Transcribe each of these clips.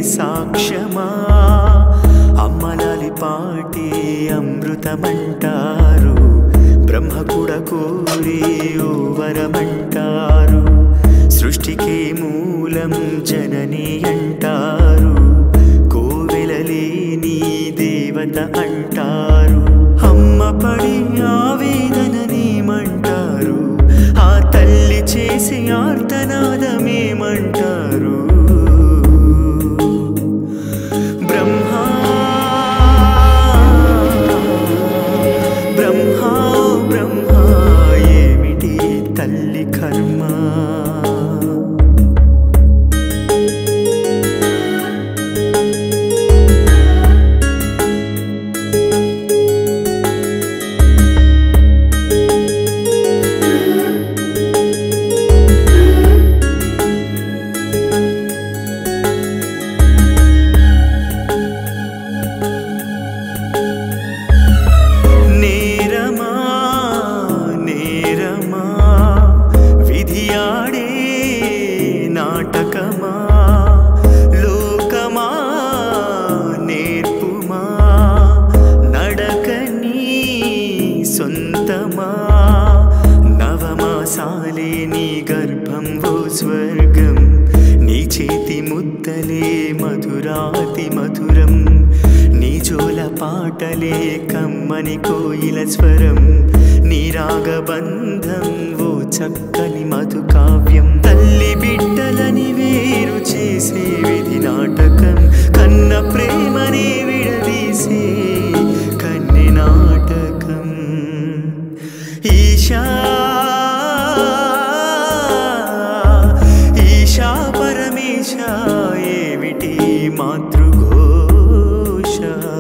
సాక్ష్యమా అమ్మలాలి పాటి అమృతమంటారు బ్రహ్మ కూడా కోరి ఓ వరమంటారు సృష్టికే మూలం జనని అంటారు కోవెలలేని దేవత అంటారు అమ్మ పడి ఆవేదననేమంటారు ఆ తల్లి చేసి ఆర్తనాదమేమంటారు బ్రహ్మా బ్రహ్మా బ్రహ్మా ఏమిటి తల్లి కర్మ నవమాసాలే నీ గర్భం ఓ స్వర్గం నీ చేతి ముద్దలే మధురాతి మధురం నీ జోల పాటలే కమ్మని కోయిల స్వరం నీ రాగబంధం ఓ చక్కని మధు కావ్యం తల్లి బిడ్డలని వేరు చేసే విధి నాటకం కన్న ప్రేమని విడదీసే కన్నె నాటకం ఈశా ఈశా పరమేశ ఏమిటి మాతృఘోష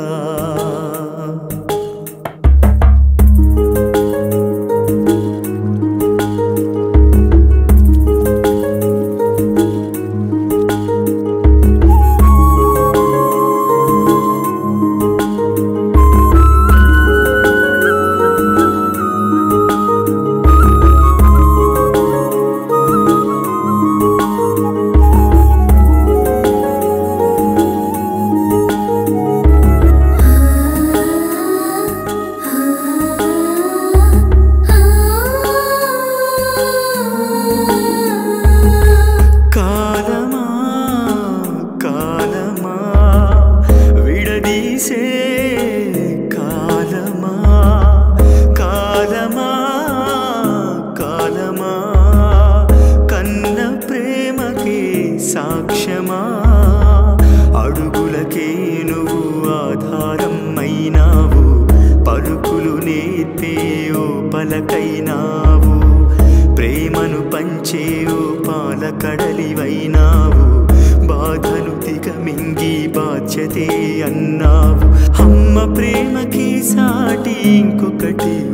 కాలమా కాలమా కాలమా కన్న ప్రేమకి సాక్ష్యమా అడుగులకే నువ్వు ఆధారం అయినావు పలుకులు నేర్పే ఓ పలకైనావు ప్రేమను పంచే ఓ పాలకడలివైనావు బాధను దిగమింగి బాధ్యతే అన్నావు అమ్మ ప్రేమకి సాటి ఇంకొకటి